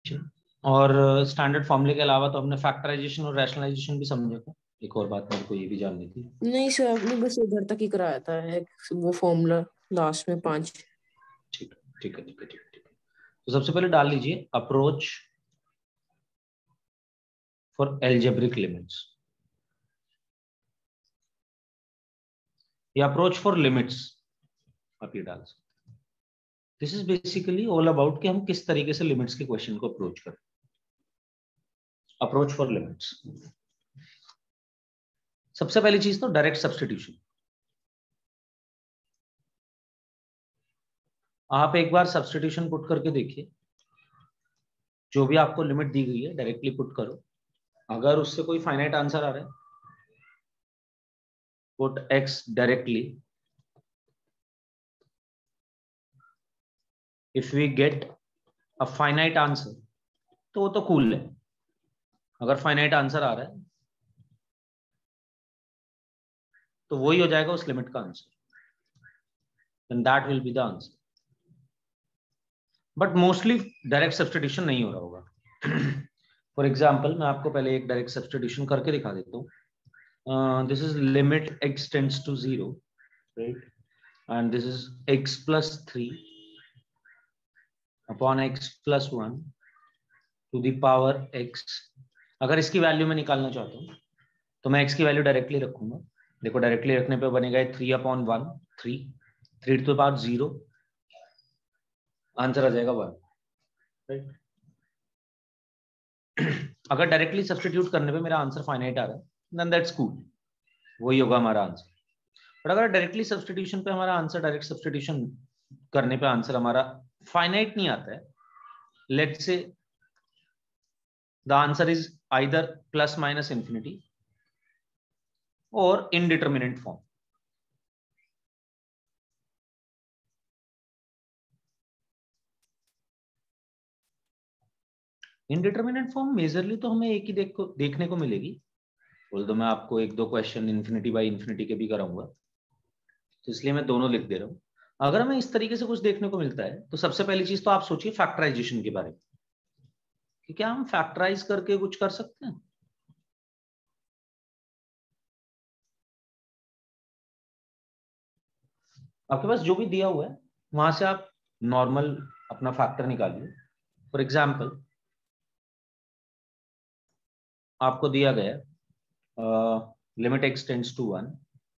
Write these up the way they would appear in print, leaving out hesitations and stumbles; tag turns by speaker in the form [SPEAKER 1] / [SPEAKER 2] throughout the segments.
[SPEAKER 1] और स्टैंडर्ड फॉर्मूले के अलावा तो हमने फैक्टराइजेशन और रैशनलाइजेशन भी समझा था। एक और बात मेरे को ये भी जाननी थी।
[SPEAKER 2] नहीं सर, आपने बस इधर तक ही कराया था, वो फॉर्मूला लास्ट में 5।
[SPEAKER 1] ठीक है ठीक है ठीक है ठीक है। तो सबसे पहले डाल लीजिए अप्रोच फॉर एल्जेब्रिक लिमिट्स या अप्रोच फॉर लिमिट्स आप ये डाल सकते। This is basically all about कि हम किस तरीके से लिमिट्स के क्वेश्चन को अप्रोच करें। अप्रोच फॉर लिमिट्स, सबसे पहली चीज तो डायरेक्ट सब्स्टिट्यूशन। आप एक बार सब्स्टिट्यूशन पुट करके देखिए, जो भी आपको लिमिट दी गई है डायरेक्टली पुट करो। अगर उससे कोई फाइनाइट आंसर आ रहा है, put x directly, if we get a finite answer तो वो तो कूल है। अगर फाइनाइट आंसर आ रहा है तो वही हो जाएगा उस लिमिट का answer, then that will be the answer. But mostly direct substitution नहीं हो रहा होगा। फॉर एग्जाम्पल मैं आपको पहले एक डायरेक्ट सब्स्टिट्यूशन करके दिखा देता हूँ। This is limit x tends to 0, right, and this is x plus 3 upon x plus 1 to the power x। अगर इसकी वैल्यू मैं निकालना चाहता हूँ तो मैं x की वैल्यू डायरेक्टली रखूंगा। देखो डायरेक्टली रखने पे बनेगा 3 upon 1, 3 to the power 0, answer आ जाएगा 1, राइट। अगर डायरेक्टली सब्स्टिट्यूट करने पे मेरा आंसर फाइनाइट आ रहा है, देन दैट्स कूल, वही होगा हमारा आंसर। बट अगर डायरेक्टली सब्स्टिट्यूशन पे हमारा आंसर, डायरेक्ट सब्स्टिट्यूशन करने पे आंसर हमारा फाइनाइट नहीं आता है, let's say the answer is either plus minus infinity और indeterminate form. Indeterminate form majorly तो हमें एक ही देखने को मिलेगी, बोल दो मैं आपको एक दो क्वेश्चन इन्फिनिटी बाई इन्फिनिटी के भी कराऊंगा, तो इसलिए मैं दोनों लिख दे रहा हूँ। अगर हमें इस तरीके से कुछ देखने को मिलता है तो सबसे पहली चीज तो आप सोचिए फैक्टराइजेशन के बारे में, कि क्या हम फैक्टराइज करके कुछ कर सकते हैं। आपके पास जो भी दिया हुआ है वहां से आप नॉर्मल अपना फैक्टर निकालिए। फॉर एग्जाम्पल आपको दिया गया limit x tends to 1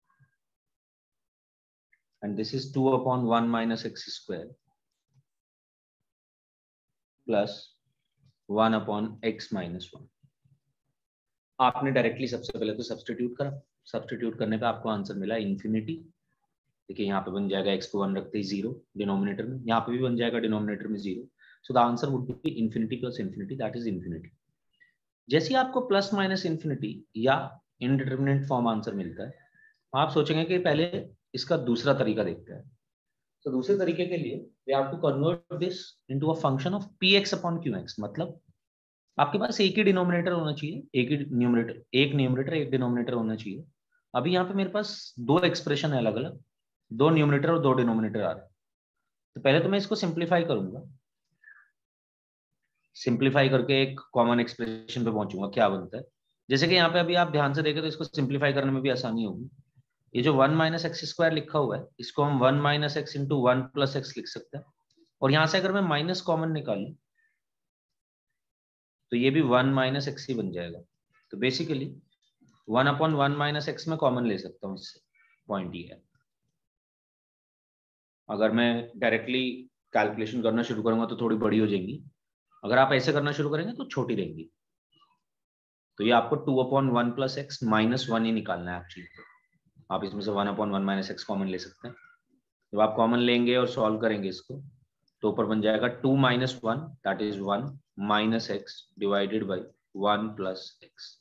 [SPEAKER 1] and this is 2 upon 1 minus x square plus 1 upon x minus 1। आपने डायरेक्टली सबसे पहले तो सब्स्टिट्यूट करा, सब्स्टिट्यूट करने पे आपको आंसर मिला इन्फिनिटी। देखिए यहाँ पे बन जाएगा x को 1 रखते ही 0 डिनोमिनेटर में, यहाँ पे भी बन जाएगा डिनोमिनेटर में 0, so the answer would be infinity plus infinity, that is infinity. जैसे ही आपको प्लस माइनस इन्फिनिटी या इनडिटरमिनेट फॉर्म आंसर मिलता है, आप सोचेंगे कि पहले इसका दूसरा तरीका देखते हैं। तो दूसरे तरीके के लिए we have to convert this into a function of px upon qx। मतलब आपके पास एक ही डिनोमिनेटर होना चाहिए, एक न्यूमरेटर एक डिनोमिनेटर होना चाहिए। अभी यहाँ पे मेरे पास दो एक्सप्रेशन है अलग अलग, दो न्यूमरेटर और दो डिनोमिनेटर आ रहे हैं। तो पहले तो मैं इसको सिंप्लीफाई करूंगा, सिंप्लीफाई करके एक कॉमन एक्सप्रेशन पे पहुंचूंगा, क्या बनता है। जैसे कि यहाँ पे अभी आप ध्यान से देखें तो इसको सिंप्लीफाई करने में भी आसानी होगी। ये जो 1 माइनस एक्स स्क्वायर लिखा हुआ है, इसको हम 1 minus x into 1 plus x लिख सकते हैं। और यहां से अगर मैं माइनस कॉमन निकालूं तो ये भी 1 माइनस एक्स ही बन जाएगा। तो बेसिकली 1 अपॉन 1 माइनस एक्स में कॉमन ले सकता हूँ इससे, पॉइंट ये है। अगर मैं डायरेक्टली कैलकुलेशन करना शुरू करूंगा तो थोड़ी बड़ी हो जाएंगी, अगर आप ऐसे करना शुरू करेंगे तो छोटी रहेंगी। तो ये आपको 2 अपॉन 1 प्लस एक्स माइनस 1 ही निकालना है एक्चुअली। आप इसमें से 1 अपॉन 1 माइनस एक्स कॉमन ले सकते हैं। जब आप कॉमन लेंगे और सॉल्व करेंगे इसको तो ऊपर बन जाएगा 2 minus 1 that is 1 minus x divided by 1 plus x.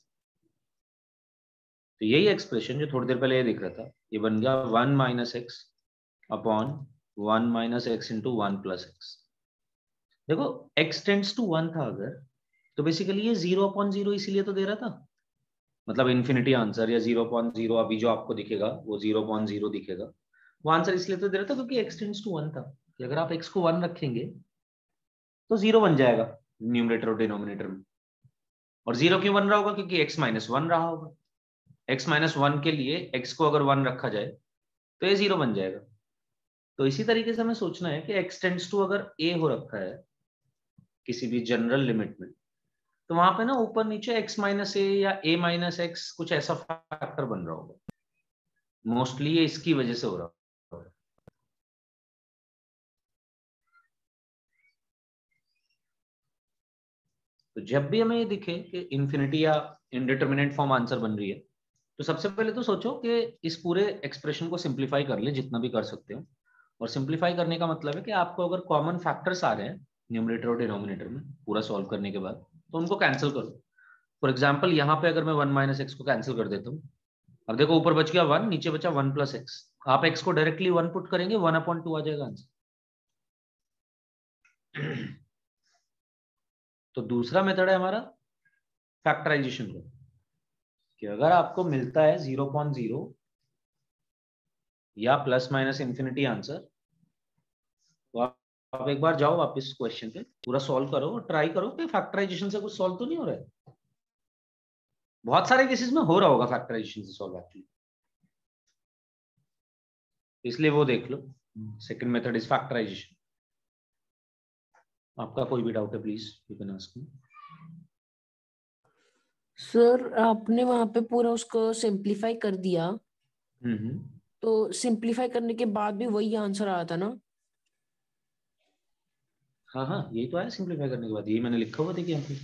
[SPEAKER 1] तो यही एक्सप्रेशन जो थोड़ी देर पहले ये दिख रहा था, ये बन गया 1 minus x upon 1 minus x into 1 plus x. देखो x टेंड्स टू 1 था अगर, तो बेसिकली ये 0 अपॉन 0 इसीलिए तो दे रहा था, मतलब इन्फिनिटी आंसर या 0 अपॉन 0 अभी जो आपको दिखेगा वो 0 अपॉन 0 दिखेगा। वो आंसर इसलिए तो दे रहा था क्योंकि x टेंड्स टू 1 था कि अगर आप x को 1 रखेंगे तो 0 बन जाएगा, न्यूमरेटर और डिनोमिनेटर में। और 0 क्यों बन रहा होगा? क्योंकि x -1 रहा होगा। x -1 के लिए x को अगर 1 रखा जाए तो ये 0 बन जाएगा। तो इसी तरीके से हमें सोचना है कि x टेंड्स टू अगर a हो रखा है किसी भी जनरल लिमिट में, तो वहां पे ना ऊपर नीचे x -a या a -x कुछ ऐसा फैक्टर बन रहा होगा। मोस्टली ये इसकी वजह से हो रहा होगा। तो जब भी हमें ये दिखे कि इंफिनिटी या इनडिटर्मिनेट फॉर्म आंसर बन रही है, तो सबसे पहले तो सोचो कि इस पूरे एक्सप्रेशन को सिंप्लीफाई कर ले जितना भी कर सकते हो। और सिंप्लीफाई करने का मतलब है कि आपको अगर कॉमन फैक्टर्स आ रहे हैं न्यूमरेटर और डिनोमिनेटर में पूरा सॉल्व करने के बाद, तो उनको कैंसिल करो। फॉर एग्जाम्पल यहाँ पे अगर मैं 1 - x को कैंसिल कर देता हूँ, अब देखो ऊपर बच गया 1, नीचे बचा 1 + x। आप x को डायरेक्टली 1 पुट करेंगे, 1/2 आ जाएगा आंसर। तो दूसरा मेथड है हमारा फैक्टराइजेशन का, कि अगर आपको मिलता है 0.0 या ±∞ आंसर, तो आप एक बार जाओ वापस क्वेश्चन पे, पूरा सॉल्व करो और ट्राई करो कि फैक्टराइजेशन से कुछ सॉल्व तो नहीं हो रहा है। बहुत सारे केसेस में हो रहा होगा फैक्टराइजेशन से सॉल्व एक्चुअली, इसलिए वो देख लो। Second method is factorization. आपका कोई भी डाउट है please you can ask me.
[SPEAKER 2] Sir आपने वहां पे पूरा उसको सिंप्लीफाई कर दिया, तो सिंप्लीफाई करने के बाद भी वही आंसर आया था ना?
[SPEAKER 1] हाँ हाँ, यही तो आया सिंप्लीफाई करने के बाद, यही मैंने लिखा हुआ देखिए यहाँ पे,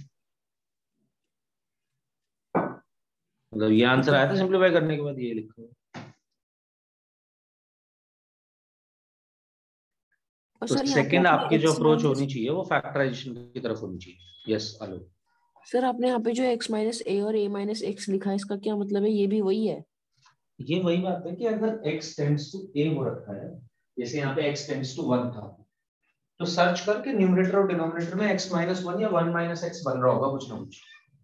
[SPEAKER 1] मतलब ये आंसर आया था सिंप्लीफाई करने के बाद, ये लिखा हुआ।
[SPEAKER 2] और
[SPEAKER 1] तो
[SPEAKER 2] सर यहाँ पे
[SPEAKER 1] सेकंड
[SPEAKER 2] आपने
[SPEAKER 1] आपकी जो
[SPEAKER 2] x
[SPEAKER 1] अप्रोच
[SPEAKER 2] माइनस,
[SPEAKER 1] होनी चाहिए वो फैक्टराइजेशन की तरफ होनी चाहिए। Yes hello.
[SPEAKER 2] सर आपने यहाँ पे जो x - a और a - x लिखा है, इसका क्या मतलब है? ये भी वही है?
[SPEAKER 1] ये वही बात है कि अगर x टेंड्स टू a हो रखा है, जैसे यहाँ पे x टेंड्स टू 1 था, तो सर्च करके न्यूमरेटर और डिनोमिनेटर में x -1 या 1 - x बन रहा होगा कुछ ना कुछ,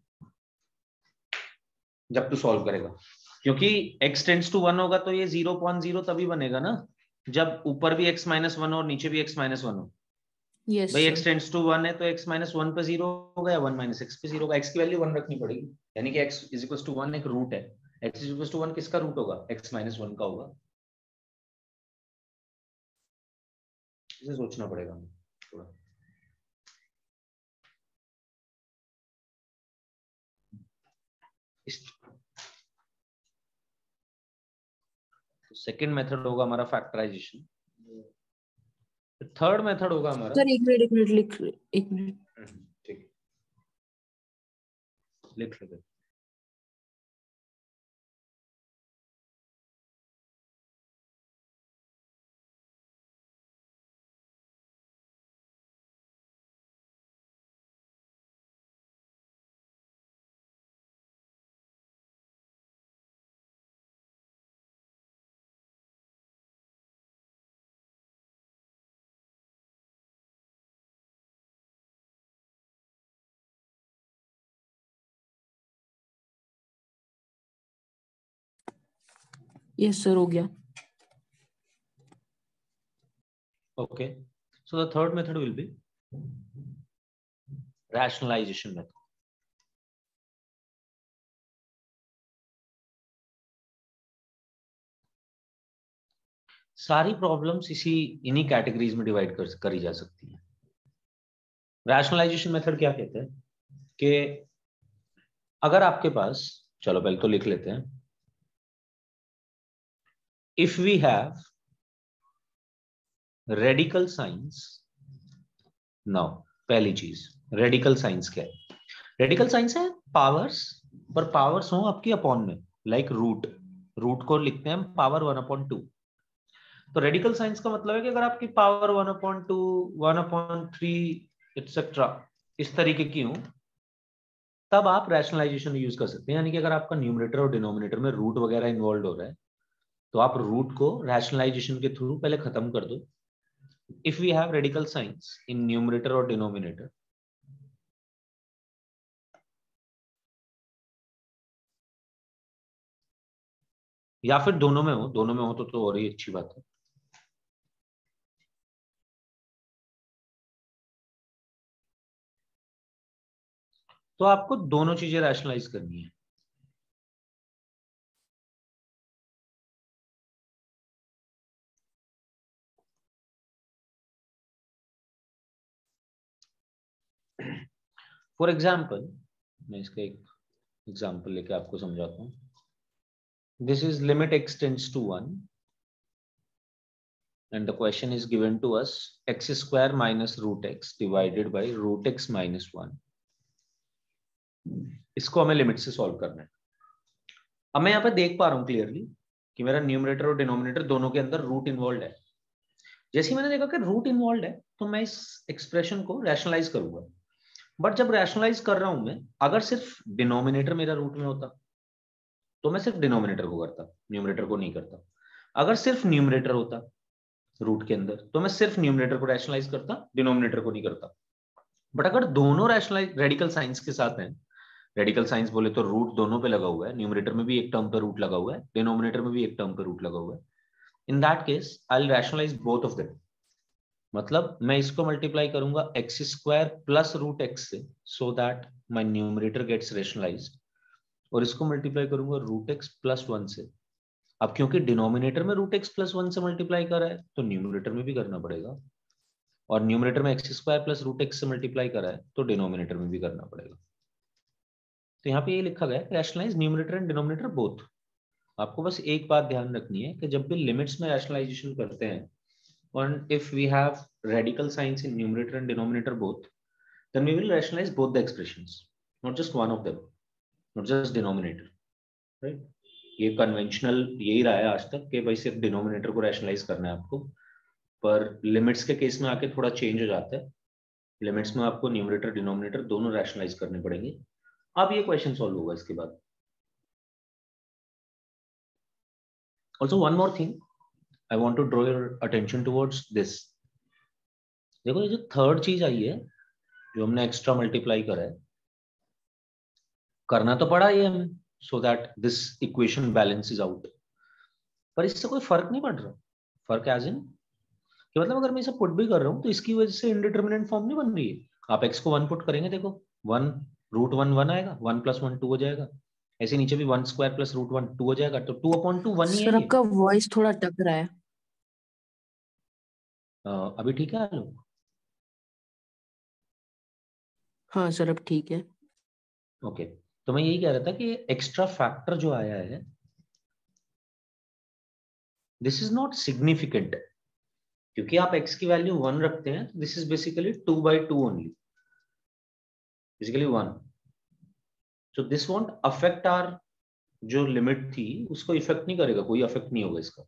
[SPEAKER 1] जब तू सॉल्व करेगा। क्योंकि x टेंड्स टू 1 होगा तो ये 0.0 तभी बनेगा ना, जब ऊपर भी x -1 और नीचे भी x -1 हो।
[SPEAKER 2] यस
[SPEAKER 1] भाई x
[SPEAKER 2] सर।
[SPEAKER 1] टेंड्स टू 1 है तो x -1 पे 0 होगा या 1 - x पे 0 होगा। x की वैल्यू 1 रखनी पड़ेगी, यानी कि x = 1 एक रूट है। x = 1 किसका रूट होगा? x -1 का होगा। इसे सोचना पड़ेगा थोड़ा। सेकंड मेथड होगा हमारा फैक्टराइजेशन। थर्ड मेथड होगा हमारा,
[SPEAKER 2] सर एक मिनट लिख, एक मिनट।
[SPEAKER 1] ठीक लिख लेते।
[SPEAKER 2] यस सर, हो गया।
[SPEAKER 1] Okay, so the third method will be rationalization method. सारी प्रॉब्लम्स इन्हीं कैटेगरीज में डिवाइड करी जा सकती है। रैशनलाइजेशन मेथड क्या कहते हैं कि अगर आपके पास, चलो पहले तो लिख लेते हैं, if we have radical signs. Now पहली चीज, रेडिकल साइंस क्या है? रेडिकल साइंस है पावर्स, पर पावर्स हो आपकी अपॉन में, लाइक रूट। रूट को लिखते हैं हम पावर 1/2। तो रेडिकल साइंस का मतलब है कि अगर आपकी पावर 1/2, 1/3 एक्सेट्रा इस तरीके की हो, तब आप रैशनलाइजेशन यूज कर सकते हैं। यानी कि अगर आपका न्यूमरेटर और डिनोमिनेटर में रूट वगैरह इन्वॉल्व हो रहा है, तो आप रूट को रैशनलाइजेशन के थ्रू पहले खत्म कर दो। If we have radical signs in numerator और डिनोमिनेटर, या फिर दोनों में हो, दोनों में हो तो और ही अच्छी बात है। तो आपको दोनों चीजें रैशनलाइज करनी है। फॉर एग्जाम्पल, मैं इसका एक एग्जाम्पल लेके आपको समझाता हूँ। This is limit x tends to 1 and the question is given to us x square minus root x divided by root x minus 1। इसको हमें लिमिट से सॉल्व करना है। अब मैं यहाँ पे देख पा रहा हूँ क्लियरली कि मेरा न्यूमरेटर और डिनोमिनेटर दोनों के अंदर रूट इन्वॉल्व है। जैसे ही मैंने देखा कि रूट इन्वॉल्व है तो मैं इस एक्सप्रेशन को रैशनलाइज करूंगा। बट जब रैशनलाइज कर रहा हूं मैं, अगर सिर्फ डिनोमिनेटर मेरा रूट में होता तो मैं सिर्फ डिनोमिनेटर को करता, न्यूमरेटर को नहीं करता। अगर सिर्फ न्यूमरेटर होता रूट के अंदर तो मैं सिर्फ न्यूमरेटर को रैशनलाइज करता, डिनोमिनेटर को नहीं करता। बट अगर दोनों रैशनलाइज रेडिकल साइंस के साथ हैं, रेडिकल साइंस बोले तो रूट दोनों पे लगा हुआ है, न्यूमरेटर में भी एक टर्म पे रूट लगा हुआ है, डिनोमिनेटर में भी एक टर्म पे रूट लगा हुआ है। In that case I will rationalize both of them. मतलब मैं इसको मल्टीप्लाई करूंगा x square plus root x से, so that my numerator gets rationalized, और इसको मल्टीप्लाई करूंगा रूट एक्स प्लस 1 से। अब क्योंकि डिनोमिनेटर में रूट एक्स प्लस 1 से मल्टीप्लाई कर रहा है तो न्यूमरेटर में भी करना पड़ेगा, और न्यूमरेटर में x square plus root x से मल्टीप्लाई कर रहा है तो डिनोमिनेटर में भी करना पड़ेगा। तो यहाँ पे ये लिखा गया है rationalize numerator and denominator both. आपको बस एक बात ध्यान रखनी है कि जब भी लिमिट्स में रैशनलाइजेशन करते हैं, and if we have radical signs in numerator and denominator both, then we will rationalize both the expressions, not just one of them, not just denominator, right? ये कन्वेंशनल यही रहा है आज तक कि भाई सिर्फ डिनोमिनेटर को रैशनलाइज करना है आपको, पर लिमिट्स के केस में आके थोड़ा चेंज हो जाता है। लिमिट्स में आपको न्यूमरेटर डिनोमिनेटर दोनों रैशनलाइज करने पड़ेंगे। अब ये क्वेश्चन सॉल्व होगा इसके बाद। Also one more thing I want to draw your attention towards this. देखो ये जो थर्ड चीज आई है, जो हमने एक्स्ट्रा मल्टीप्लाई करा है, करना तो पड़ा ये हमें, so that this equation balances out, पर इससे कोई फर्क नहीं पड़ रहा। फर्क एज इन कि मतलब अगर मैं इसे पुट भी कर रहा हूं तो इसकी वजह से इंडिटरमिनेंट फॉर्म नहीं बन रही है। आप x को 1 पुट करेंगे, देखो 1 रूट 1 1 आएगा, 1 प्लस 1 2 हो जाएगा। ऐसे नीचे भी 1 स्क्वायर प्लस रूट 1 2 हो जाएगा, तो 2/2 1 ही है
[SPEAKER 2] सर
[SPEAKER 1] ये।
[SPEAKER 2] आपका वॉइस थोड़ा टक रहा है।
[SPEAKER 1] अभी ठीक है आलो?
[SPEAKER 2] हाँ सर अब ठीक है।
[SPEAKER 1] ओके, तो मैं यही कह रहा था कि एक्स्ट्रा फैक्टर जो आया है, दिस इज नॉट सिग्निफिकेंट, क्योंकि आप x की वैल्यू 1 रखते हैं, this is basically 2/2 only, basically 1। So this won't affect our जो लिमिट थी उसको इफेक्ट नहीं करेगा, कोई इफेक्ट नहीं होगा इसका।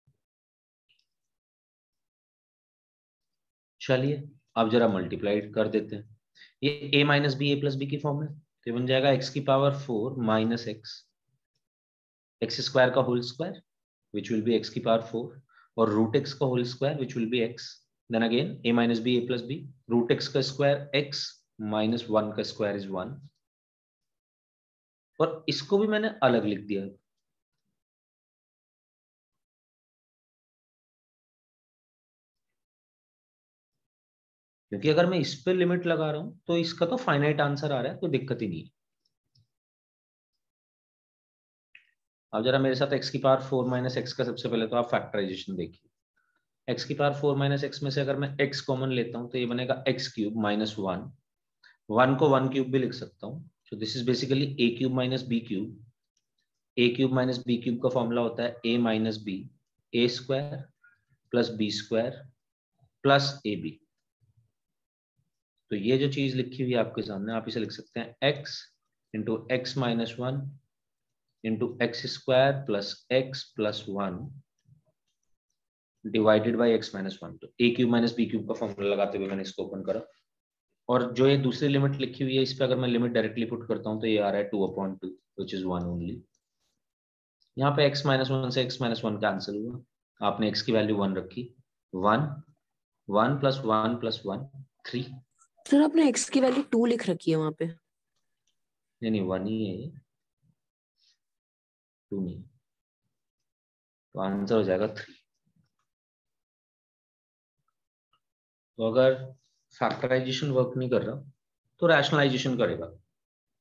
[SPEAKER 1] चलिए अब जरा मल्टीप्लाई कर देते हैं। ये a minus b a plus b की फॉर्म में, तो बन जाएगा x की पावर 4 माइनस एक्स स्क्वायर का whole square which will be x की पावर 4, और रूट एक्स का whole square which will be x, then again a minus b a plus b, root x का स्क्वायर x माइनस 1 का square is 1, और इसको भी मैंने अलग लिख दिया। क्योंकि अगर मैं इस पे लिमिट लगा रहा हूं तो इसका तो फाइनाइट आंसर आ रहा है, कोई दिक्कत ही नहीं है। अब जरा मेरे साथ x की पावर 4 माइनस एक्स का सबसे पहले तो आप फैक्टराइजेशन देखिए। x की पावर 4 माइनस एक्स में से अगर मैं x कॉमन लेता हूं तो ये बनेगा x क्यूब माइनस 1, 1 को 1 क्यूब भी लिख सकता हूं, so this is basically a cube minus b cube. a cube minus b cube का फॉर्मूला होता है a minus b, a square plus b square plus a b. तो ये जो चीज लिखी हुई है आपके सामने, आप इसे लिख सकते हैं x into x minus 1 into x square plus x plus 1 divided by x minus 1। तो a cube minus b cube का फॉर्मूला लगाते हुए मैंने इसको ओपन करा, और जो ये दूसरी लिमिट लिखी हुई है इस पे अगर मैं लिमिट डायरेक्टली पुट करता हूँ तो ये आ रहा है 2/2 विच इज 1 ओनली। यहाँ पे x माइनस 1 से x माइनस 1 कैंसिल हुआ, आपने x की वैल्यू 1 रखी, 1 1 प्लस 1 प्लस 1 3।
[SPEAKER 2] सर आपने x की वैल्यू 2 लिख रखी है वहां पे।
[SPEAKER 1] नहीं 1 ही है ये, 2 नहीं, तो आंसर हो जाएगा 3। तो अगर फैक्टराइजेशन वर्क नहीं कर रहा तो रैशनलाइजेशन करेगा।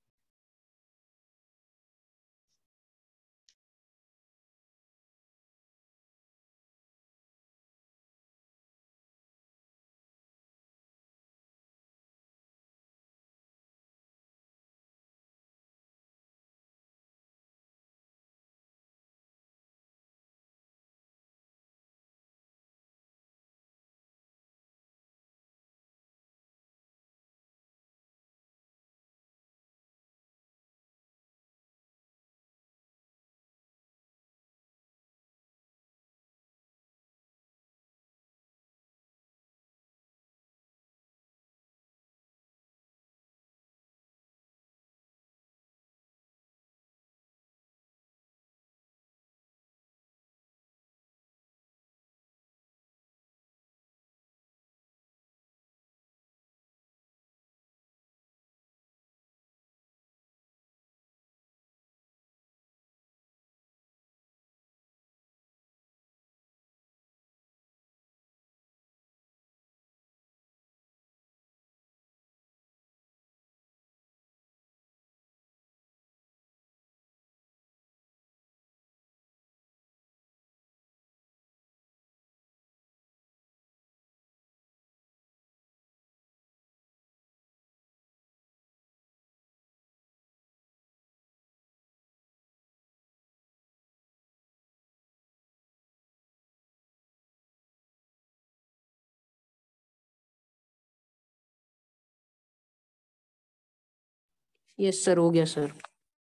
[SPEAKER 2] यस सर, हो गया सर।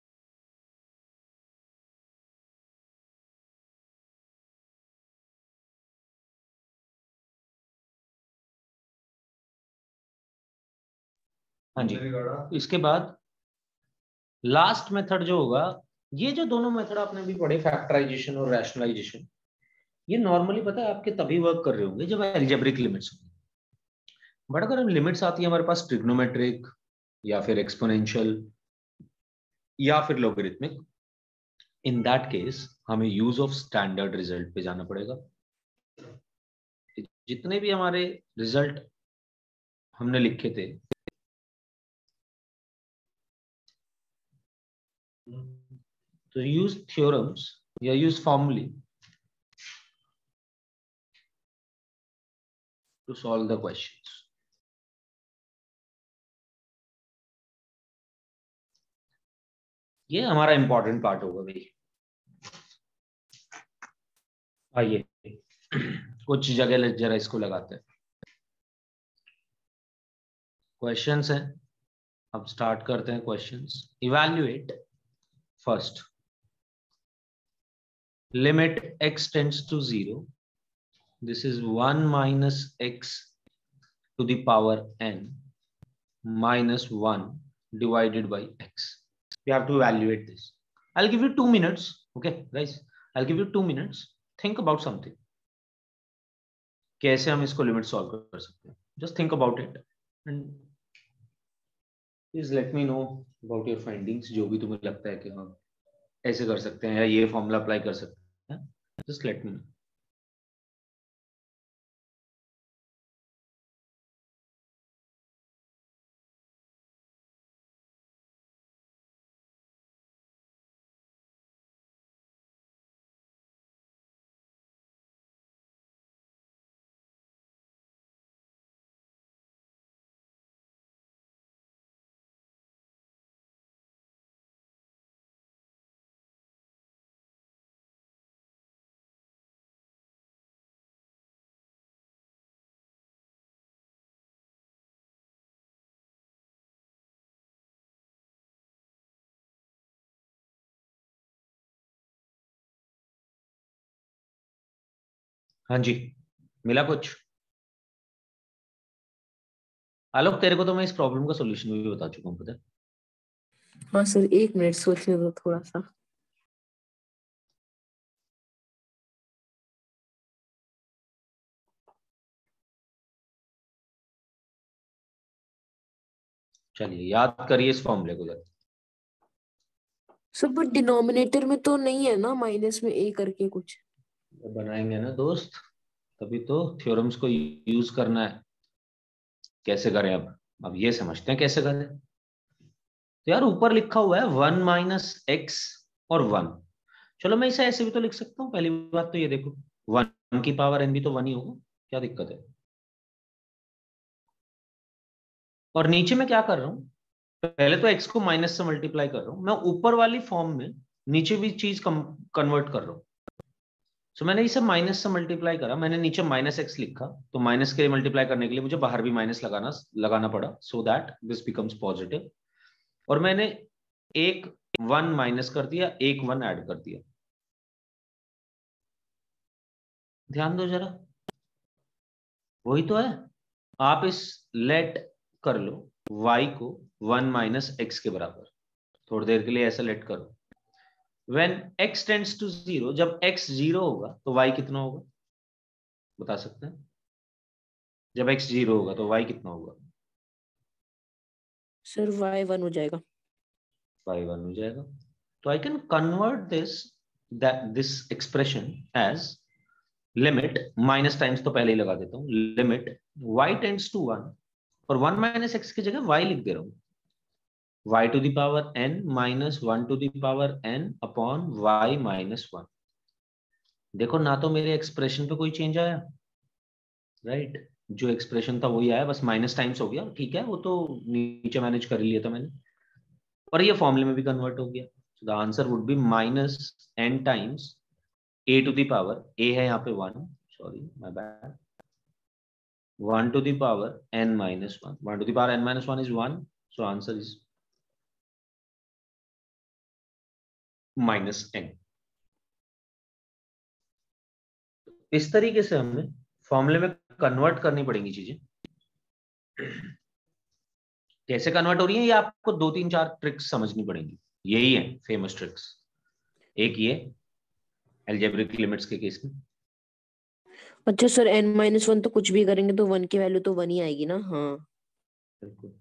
[SPEAKER 1] हाँ जी, इसके बाद लास्ट मेथड जो होगा, ये जो दोनों मेथड आपने भी पढ़े, फैक्टराइजेशन और रैशनलाइजेशन, ये नॉर्मली पता है आपके तभी वर्क कर रहे होंगे जब एल्जेब्रिक लिमिट्स होंगी। बट अगर लिमिट्स आती है हमारे पास ट्रिग्नोमेट्रिक या फिर एक्सपोनेंशियल या फिर लॉगरिथमिक, इन दैट केस हमें यूज ऑफ स्टैंडर्ड रिजल्ट पे जाना पड़ेगा। जितने भी हमारे रिजल्ट हमने लिखे थे, तो यूज थ्योरम्स या use formulae to solve the questions. ये हमारा इंपॉर्टेंट पार्ट होगा भाई। आइए कुछ जगह जरा इसको लगाते हैं। क्वेश्चंस हैं, अब स्टार्ट करते हैं questions. Evaluate first limit x tends to 0, this is 1 minus x to the power n minus 1 divided by x. You have to evaluate this. I'll give you 2 minutes. Okay guys, I'll give you 2 minutes. Think about something. कैसे हम इसको limit solve कर सकते हैं? Just think about it and please let me know about your findings. जो भी तुम्हें लगता है कि हाँ ऐसे कर सकते हैं या ये फॉर्मूला अप्लाई कर सकते हैं, just let me know. हाँ जी, मिला कुछ? आलोक, तेरे को तो मैं इस प्रॉब्लम का सॉल्यूशन भी बता चुका हूँ, पता है?
[SPEAKER 2] हाँ सर, 1 मिनट सोचने दो थोड़ा सा।
[SPEAKER 1] चलिए याद करिए इस फॉर्मूले को जरा।
[SPEAKER 2] सर बट डिनोमिनेटर में तो नहीं है ना माइनस में a करके कुछ?
[SPEAKER 1] बनाएंगे ना दोस्त, तभी तो थ्योरम्स को यूज करना है। कैसे करें? अब ये समझते हैं कैसे करें। तो यार ऊपर लिखा हुआ है 1 minus x और 1। चलो मैं इसे ऐसे भी तो लिख सकता हूँ। पहली बात तो ये देखो, 1 की पावर n भी तो 1 ही होगा, क्या दिक्कत है? और नीचे में क्या कर रहा हूँ, पहले तो x को माइनस से मल्टीप्लाई कर रहा हूँ मैं, ऊपर वाली फॉर्म में नीचे भी चीज कन्वर्ट कर रहा हूँ। सो मैंने इसे माइनस से मल्टीप्लाई करा, मैंने नीचे माइनस एक्स लिखा, तो माइनस के मल्टीप्लाई करने के लिए मुझे बाहर भी माइनस लगाना पड़ा, so that this becomes positive. और मैंने एक 1 माइनस कर दिया, एक 1 ऐड कर दिया। ध्यान दो जरा, वही तो है। आप इस लेट कर लो y को 1 माइनस एक्स के बराबर, थोड़ी देर के लिए ऐसा लेट करो। When x tends to 0, जब x 0 होगा तो y कितना होगा, बता सकते हैं? जब x 0 होगा तो y कितना होगा?
[SPEAKER 2] सर y 1 हो जाएगा।
[SPEAKER 1] y 1 हो जाएगा। तो I can convert this expression as limit, minus times तो पहले ही लगा देता हूँ, लिमिट y tends to 1, और 1 माइनस एक्स की जगह y लिख दे रहा हूँ, y to the power n minus 1 to the power n upon y minus 1। देखो ना, तो मेरे एक्सप्रेशन पे कोई चेंज आया, राइट? जो एक्सप्रेशन था वही आया, बस माइनस टाइम्स हो गया, ठीक है, वो तो नीचे मैनेज कर लिया था मैंने, और ये फॉर्मूले में भी कन्वर्ट हो गया। So the answer would be minus n times a to the power, a है यहाँ पे 1, sorry my bad, 1 to the power n minus 1, 1 to the power n minus 1 is 1, so answer is minus n। इस तरीके से हमें फॉर्मूले में convert करनी पड़ेंगी चीजें। कैसे कन्वर्ट हो रही है ये आपको 2-3-4 ट्रिक्स समझनी पड़ेंगी। यही है फेमस ट्रिक्स। एक ये अलजेब्रिक लिमिट्स के केस में।
[SPEAKER 2] अच्छा सर, n-1 तो कुछ भी करेंगे तो 1 की वैल्यू तो 1 ही आएगी ना। हाँ
[SPEAKER 1] बिल्कुल।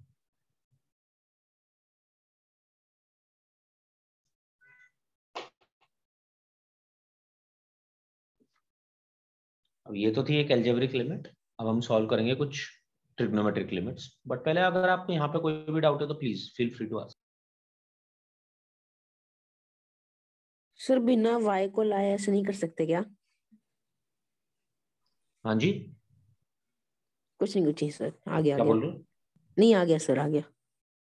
[SPEAKER 1] अब ये तो थी एक अलजेब्रिक लिमिट। अब हम सॉल्व करेंगे कुछ ट्रिग्नोमेट्रिक लिमिट्स। बट पहले अगर आपको यहाँ पे कोई भी डाउट है तो please feel free to ask.
[SPEAKER 2] Sir, बिना y को लाए ऐसे नहीं कर सकते क्या?
[SPEAKER 1] हाँ जी,
[SPEAKER 2] कुछ नहीं सर, आ गया आ
[SPEAKER 1] क्या
[SPEAKER 2] गया।
[SPEAKER 1] बोल रहे हो?
[SPEAKER 2] नहीं, आ गया सर, आ गया।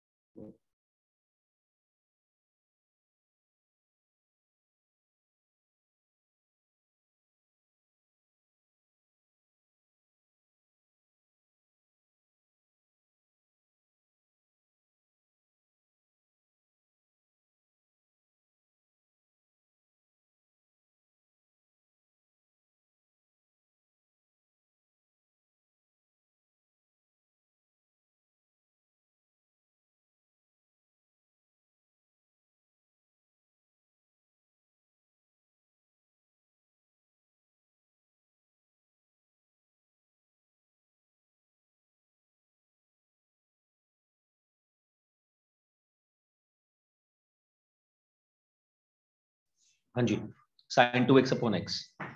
[SPEAKER 1] हाँ जी, sin 2x अपॉन x।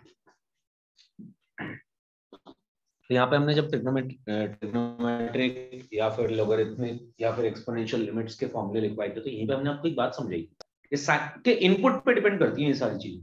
[SPEAKER 1] तो यहाँ पे हमने जब ट्रिग्नोमेट्रिक या फिर लोगरिथमिक या फिर एक्सपोनेंशियल लिमिट्स के फॉर्मूले लिखवाए थे, तो यहीं पे हमने आपको एक बात समझाई कि इनपुट पे डिपेंड करती है ये सारी चीजें।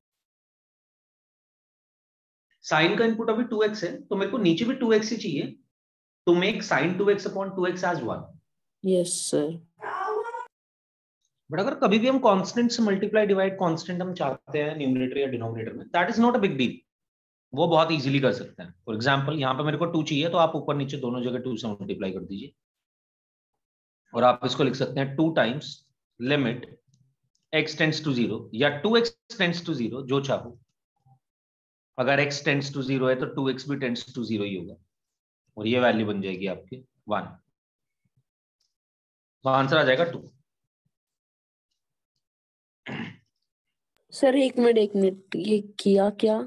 [SPEAKER 1] साइन का इनपुट अभी 2x है, तो मेरे को नीचे भी 2x ही चाहिए to make sin 2x upon 2x as 1।
[SPEAKER 2] Yes sir.
[SPEAKER 1] But अगर कभी भी हम कांस्टेंट से मल्टीप्लाई डिवाइड कांस्टेंट हम चाहते हैं न्यूमरेटर या डिनोमिनेटर में, that is not a big deal. वो बहुत इजीली कर सकते हैं। फॉर एग्जांपल यहाँ पे मेरे को 2 चाहिए, तो आप ऊपर नीचे दोनों जगह 2 से मल्टीप्लाई कर दीजिए और आप इसको लिख सकते हैं 2 times limit x tends to 0 या 2x टेंड्स टू 0, जो चाहो। अगर x टेंड्स टू 0 है तो 2x भी टेंड्स टू 0 ही होगा और ये वैल्यू बन जाएगी आपकी 1। तो आंसर आ जाएगा 2।
[SPEAKER 2] सर एक मिनट, ये किया क्या?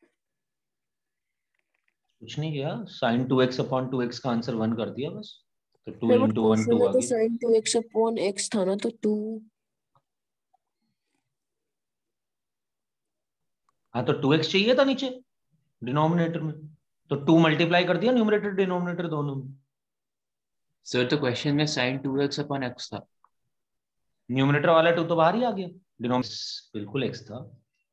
[SPEAKER 1] कुछ नहीं किया, sin 2x अपॉन 2x का आंसर 1 कर दिया बस। तो 2
[SPEAKER 2] सर बट
[SPEAKER 1] इंटू 1
[SPEAKER 2] क्वेश्चन
[SPEAKER 1] 2
[SPEAKER 2] में
[SPEAKER 1] आ
[SPEAKER 2] तो
[SPEAKER 1] गया।
[SPEAKER 2] sin 2x अपॉन x था ना, तो 2।
[SPEAKER 1] हाँ, तो 2x चाहिए था नीचे डिनोमिनेटर में, तो 2 मल्टीप्लाई कर दिया न्यूमरेटर डिनोमिनेटर दोनों में।
[SPEAKER 3] सर तो क्वेश्चन में sin 2x अपॉन x था।
[SPEAKER 1] न्यूमरेटर वाला 2 तो बाहर ही आ गया, डिनोमिनेटर बिल्कुल x था।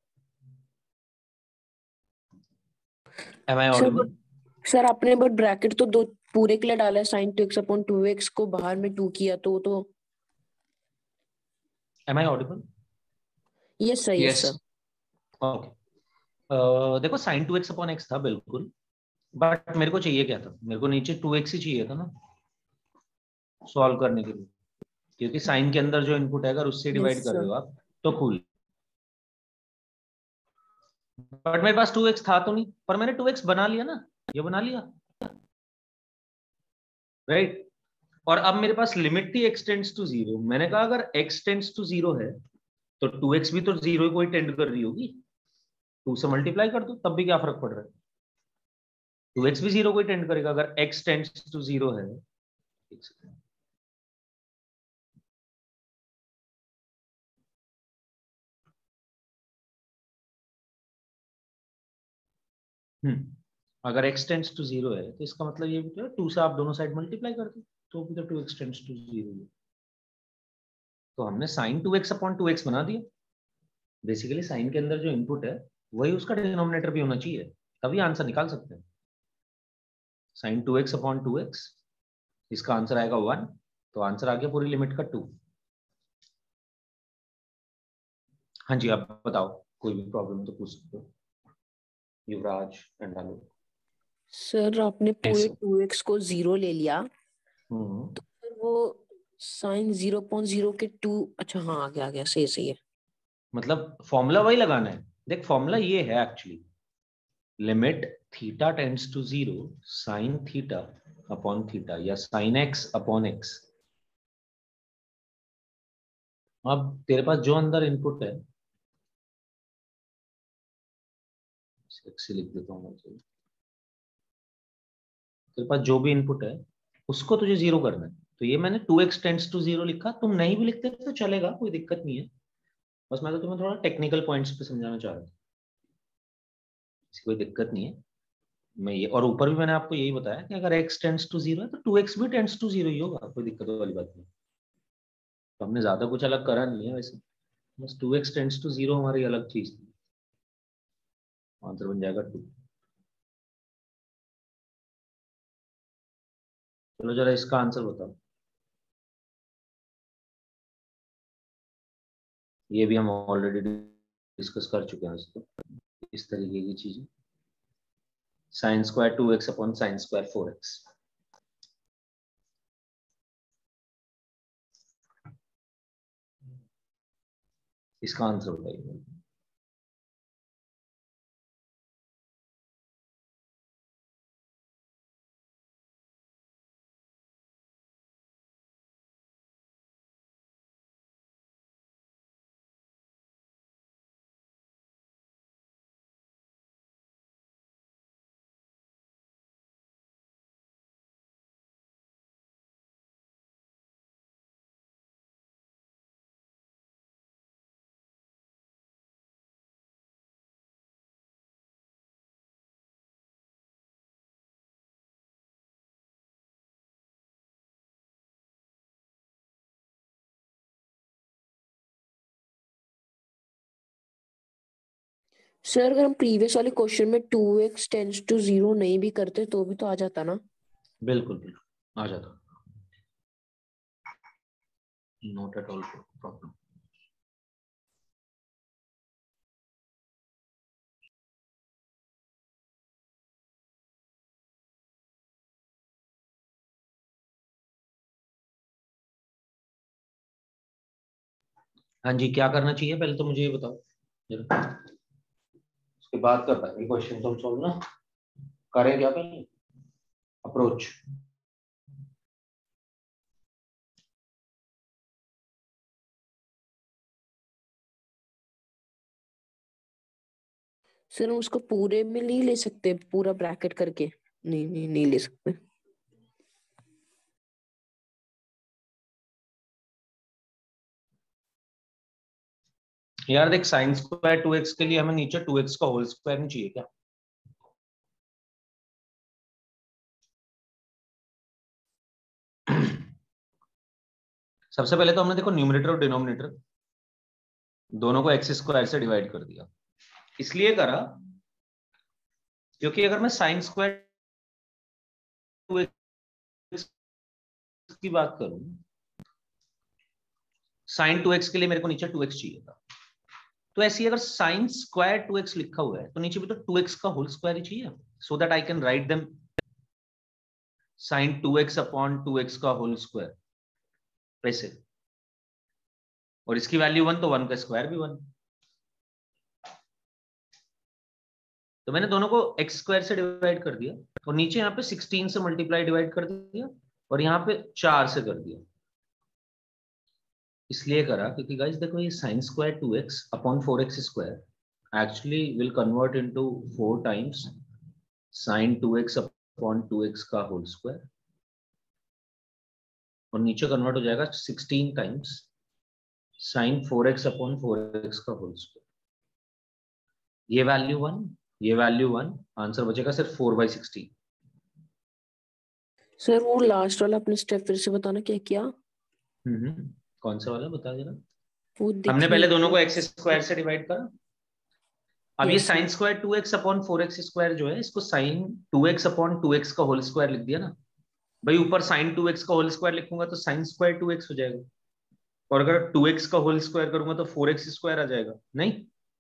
[SPEAKER 1] Am I
[SPEAKER 2] sir
[SPEAKER 1] audible?
[SPEAKER 2] Sir आपने बट ब्रैकेट तो दो पूरे के लिए डाला है, sin 2x अपॉन 2x को बाहर में 2 किया तो
[SPEAKER 1] Am I audible?
[SPEAKER 2] Yes sir, yes
[SPEAKER 3] yes
[SPEAKER 2] sir.
[SPEAKER 1] Okay. देखो sin 2x अपॉन x था बिल्कुल, बट मेरे को चाहिए क्या था? मेरे को नीचे 2x ही चाहिए था ना सॉल्व करने के लिए, क्योंकि साइन के अंदर जो इनपुट है अगर उससे
[SPEAKER 2] यस
[SPEAKER 1] डिवाइड कर रहे
[SPEAKER 2] सर।
[SPEAKER 1] हो आप तो कूल। बट मेरे पास 2x था तो नहीं, पर मैंने 2x बना लिया ना, ये बना लिया, राइट। और अब मेरे पास लिमिट थी x टेंड्स टू 0। मैंने कहा अगर x टेंड्स टू 0 है तो 2x भी तो 0 को ही टेंड कर रही होगी, 2 से मल्टीप्लाई कर दो तब भी क्या फर्क पड़ रहा है, 2x भी 0 को ही टेंड करेगा अगर x टेंड्स टू 0 है। एक सेकंड, अगर x टेंड्स टू 0 है तो इसका मतलब ये भी तो है 2 से आप दोनों साइड मल्टीप्लाई कर दो तो भी तो 2x टेंड्स टू 0 है। तो हमने sin 2x अपॉन 2x बना दिया। बेसिकली साइन के अंदर जो इनपुट है वही उसका डिनोमिनेटर भी होना चाहिए, तभी आंसर निकाल सकते हैं। sin 2x अपॉन 2x, इसका आंसर आएगा 1, तो आंसर आ गया पूरी लिमिट का 2। हाँ जी, आप बताओ, कोई भी प्रॉब्लम तो पूछ सकते हो, युवराज एंड आलोक।
[SPEAKER 2] सर आपने पूरे 2x को 0 ले लिया,
[SPEAKER 1] हम्म,
[SPEAKER 2] तो फिर वो sin 0.0 के 2। अच्छा हाँ, आ गया सही सही है।
[SPEAKER 1] मतलब फॉर्मूला वही लगाना है। देख फॉर्मूला ये है actually, limit theta tends to 0 sine theta upon theta या साइन एक्स अपॉन एक्स। अब तेरे पास जो अंदर इनपुट है, एक्स लिख देता हूँ मैं, तेरे पास जो भी इनपुट है उसको तुझे जीरो करना है। तो ये मैंने 2x टेंड्स टू 0 लिखा, तुम नहीं भी लिखते तो चलेगा, कोई दिक्कत नहीं है। बस मैं तो तुम्हें थोड़ा टेक्निकल पॉइंट्स पे समझाना चाह रहा था, इसकी कोई दिक्कत नहीं है। मैं ये, और ऊपर भी मैंने आपको यही बताया कि अगर x टेंड्स टू 0 है तो 2x भी टेंड्स टू 0 ही होगा, कोई दिक्कत वाली बात नहीं। तो हमने ज्यादा कुछ अलग करा नहीं है वैसे, बस 2x टेंड्स टू 0 हमारी अलग चीज थी। आंसर बन जाएगा 2। चलो जरा इसका आंसर बताओ। ये भी हम ऑलरेडी डिस्कस कर चुके हैं इसको, इस तरीके की चीजें। Sine square 2x upon sine square 4x। इसका आंसर बताइए।
[SPEAKER 2] सर अगर हम प्रीवियस वाले क्वेश्चन में 2x टेंड्स टू 0 नहीं भी करते तो भी तो आ जाता ना?
[SPEAKER 1] बिल्कुल बिल्कुल आ जाता, नॉट एट ऑल प्रॉब्लम। हाँ जी, क्या करना चाहिए पहले तो मुझे ये बताओ जरा, उसके बाद कर पाएंगे क्वेश्चन तो हम सॉल्व ना। करें क्या पहले अप्रोच।
[SPEAKER 2] सर हम उसको पूरे में नहीं ले सकते, पूरा ब्रैकेट करके? नहीं नहीं नहीं ले सकते।
[SPEAKER 1] यार देख, साइन स्क्वायर 2x के लिए हमें नीचे 2x का होल स्क्वायर नहीं चाहिए क्या? सबसे पहले तो हमने देखो न्यूमरेटर और डिनोमिनेटर दोनों को एक्स स्क्वायर से डिवाइड कर दिया। इसलिए करा क्योंकि अगर मैं साइन स्क्वायर 2x की बात करूं, साइन 2x के लिए मेरे को नीचे 2x चाहिए था। तो ऐसे अगर साइन स्क्वायर 2x लिखा हुआ है तो नीचे भी तो 2x का होल स्क्वायर ही चाहिए, so that I can write them sine 2x upon 2x का होल स्क्वायर ऐसे। और इसकी वैल्यू 1 तो 1 का स्क्वायर भी 1। तो मैंने दोनों को एक्स स्क्वायर से डिवाइड कर दिया और नीचे यहाँ पे 16 से मल्टीप्लाई डिवाइड कर दिया और यहाँ पे 4 से कर दिया। इसलिए करा क्योंकि गाइस देखो ये sine square 2x upon 4x square actually will convert into 4 times sine 2x upon 2x का होल स्क्वायर, और नीचे कन्वर्ट हो जाएगा 16 times sign 4x upon 4x का होल स्क्वायर। ये वैल्यू 1, ये वैल्यू 1, आंसर बचेगा सिर्फ 4/16।
[SPEAKER 2] सर वो लास्ट वाला अपने स्टेप फिर से बताना, क्या किया?
[SPEAKER 1] कौन सा वाला बता देना।
[SPEAKER 2] वो दिख
[SPEAKER 1] हमने
[SPEAKER 2] नहीं
[SPEAKER 1] पहले दोनों
[SPEAKER 2] रहा
[SPEAKER 1] को
[SPEAKER 2] है।
[SPEAKER 1] एक्स स्क्वायर से डिवाइड करा। अब ये
[SPEAKER 2] yes
[SPEAKER 1] sine
[SPEAKER 2] sir.
[SPEAKER 1] Square 2x upon 4x square जो है इसको साइन 2x अपॉन 2x का होल स्क्वायर लिख दिया ना भाई। ऊपर साइन 2x का होल स्क्वायर लिखूंगा तो साइन स्क्वायर 2x हो जाएगा, और अगर 2x का होल स्क्वायर करूंगा तो 4x स्क्वायर आ जाएगा। नहीं,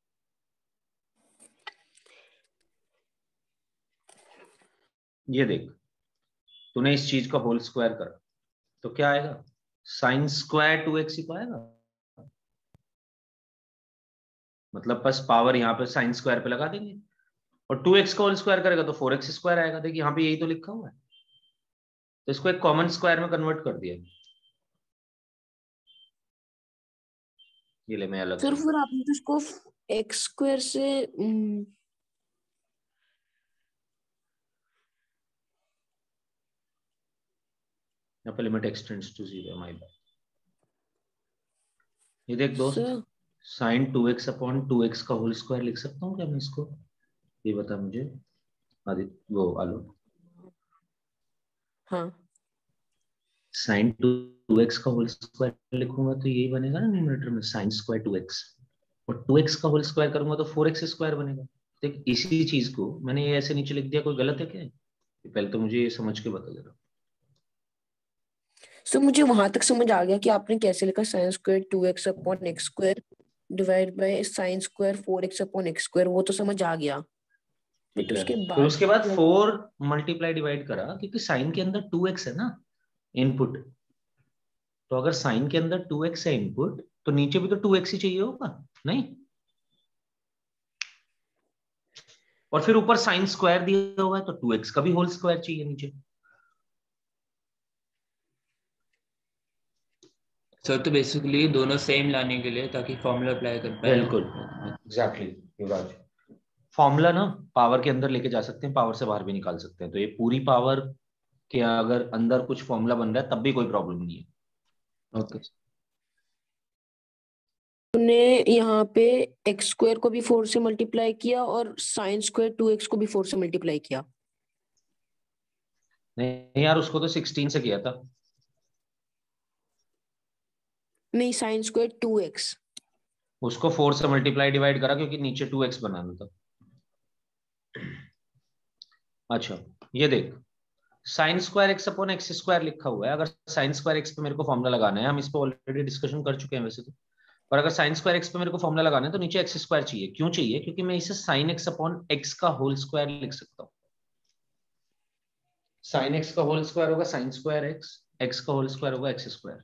[SPEAKER 1] ये देख, तूने इस चीज का होल स्क्वायर करा तो क्या आएगा, साइन स्क्वायर 2x ही तो आएगा। मतलब बस पावर यहाँ पे साइन स्क्वायर पे लगा देंगे, और 2x का होल स्क्वायर करेगा तो 4x स्क्वायर आएगा। देखिए यहाँ पे यही तो लिखा हुआ है, तो इसको एक कॉमन स्क्वायर में कन्वर्ट कर दिया। ये ले मैं अलग
[SPEAKER 2] सर
[SPEAKER 1] से,
[SPEAKER 2] फिर आपने तो इसको एक्स स्क्वायर से
[SPEAKER 1] यहाँ पे limit x tends to 0, my bad. ये देख दोस्त,
[SPEAKER 2] sir
[SPEAKER 1] sign 2x upon 2x का होल स्क्वायर लिख सकता हूँ क्या मैं इसको? ये बता मुझे आदित्य, वो आलो।
[SPEAKER 2] हाँ
[SPEAKER 1] साइन 2x का होल स्क्वायर लिखूंगा तो यही बनेगा ना न्यूमरेटर में, साइन स्क्वायर 2x, और 2x का होल स्क्वायर करूंगा तो 4x स्क्वायर बनेगा। देख इसी चीज को मैंने ये ऐसे नीचे लिख दिया, कोई गलत है क्या? पहले तो मुझे ये समझ के बता जरा।
[SPEAKER 2] सर, मुझे वहां तक समझ आ गया कि आपने कैसे लिखा sine square 2x upon x square divide by sine square 4x upon x square, वो तो समझ आ गया।
[SPEAKER 1] ठीक
[SPEAKER 2] बट
[SPEAKER 1] है,
[SPEAKER 2] उसके
[SPEAKER 1] फिर
[SPEAKER 2] बाद
[SPEAKER 1] उसके बाद 4 मल्टीप्लाई डिवाइड करा, क्योंकि साइन के अंदर 2x है ना इनपुट, तो अगर साइन के अंदर 2x है इनपुट तो नीचे भी तो 2x ही चाहिए होगा, नहीं? और फिर ऊपर साइन स्क्वायर दिया हुआ है तो 2x का भी होल स्क्वायर चाहिए नीचे।
[SPEAKER 3] सर तो बेसिकली दोनों सेम लाने के लिए ताकि फॉर्मूला अप्लाई कर पाए।
[SPEAKER 1] बिल्कुल, एग्जैक्टली युवराज। फॉर्मूला ना पावर के अंदर लेके जा सकते हैं, पावर से बाहर भी निकाल सकते हैं, तो ये पूरी पावर के अगर अंदर कुछ फॉर्मूला बन रहा है तब भी कोई प्रॉब्लम नहीं है।
[SPEAKER 3] ओके।
[SPEAKER 2] ने यहाँ पे एक्स स्क्वायर को भी 4 से मल्टीप्लाई किया और साइन स्क्वायर 2x को भी 4 से मल्टीप्लाई किया।
[SPEAKER 1] नहीं यार, उसको तो 16 से किया था।
[SPEAKER 2] नहीं, साइन स्क्वायर 2x।
[SPEAKER 1] उसको 4 से मल्टीप्लाई डिवाइड करा क्योंकि नीचे 2x बनाना था। अच्छा, ये देख, sine square x upon x square लिखा हुआ है। अगर साइन स्क्वायर एक्स पे मेरे को फॉर्मूला लगाना है, हम इस पे ऑलरेडी डिस्कशन कर चुके हैं वैसे तो, पर अगर साइन स्क्वायर एक्स पे मेरे को फॉर्मूला लगाना है तो नीचे एक्स स्क्वायर चाहिए। क्यों चाहिए? क्योंकि मैं इसे साइन एक्स अपॉन एक्स का होल स्क्वायर लिख सकता हूँ। साइन एक्स का होल स्क्वायर होगा साइन स्क्वायर एक्स, एक्स का होल स्क्वायर होगा एक्स स्क्वायर।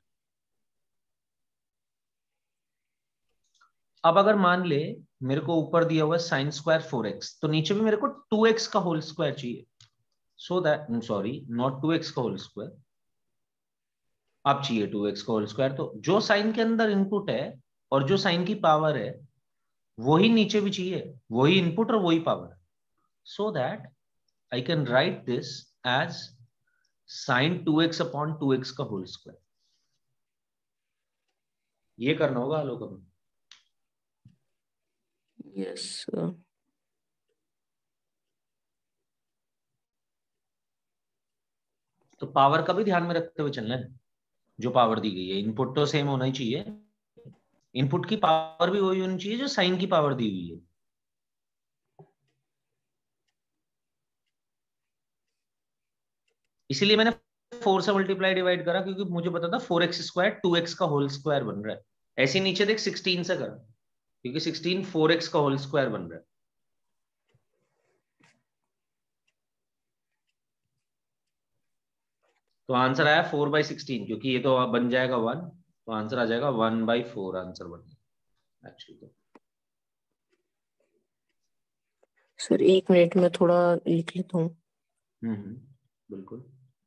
[SPEAKER 1] अब अगर मान ले मेरे को ऊपर दिया हुआ है साइन स्क्वायर 4x, तो नीचे भी मेरे को 2x का होल स्क्वायर चाहिए। So that, sorry, not 2x का होल स्क्वायर, अब चाहिए 2x का होल स्क्वायर। तो जो साइन के अंदर इनपुट है और जो साइन की पावर है वही नीचे भी चाहिए, वही इनपुट और वही power. So that I can write this as sine 2x upon 2x का होल स्क्वायर। ये करना होगा आलोक हमें।
[SPEAKER 2] यस।
[SPEAKER 1] तो पावर का भी ध्यान में रखते हुए चलना है, जो पावर दी गई है इनपुट तो सेम होना ही चाहिए, इनपुट की पावर भी वही होनी चाहिए जो साइन की पावर दी हुई है। इसीलिए मैंने 4 से मल्टीप्लाई डिवाइड करा, क्योंकि मुझे पता था 4x स्क्वायर 2x का होल स्क्वायर बन रहा है। ऐसे नीचे देख 16 से करा, क्योंकि 16 4x का होल स्क्वायर बन रहा है। तो आंसर आया 4/16, क्योंकि ये तो बन जाएगा 1, तो आंसर आ जाएगा 1/4, आंसर बन गया एक्चुअली। तो
[SPEAKER 2] सर 1 मिनट में थोड़ा लिख लेता हूँ।
[SPEAKER 1] बिल्कुल।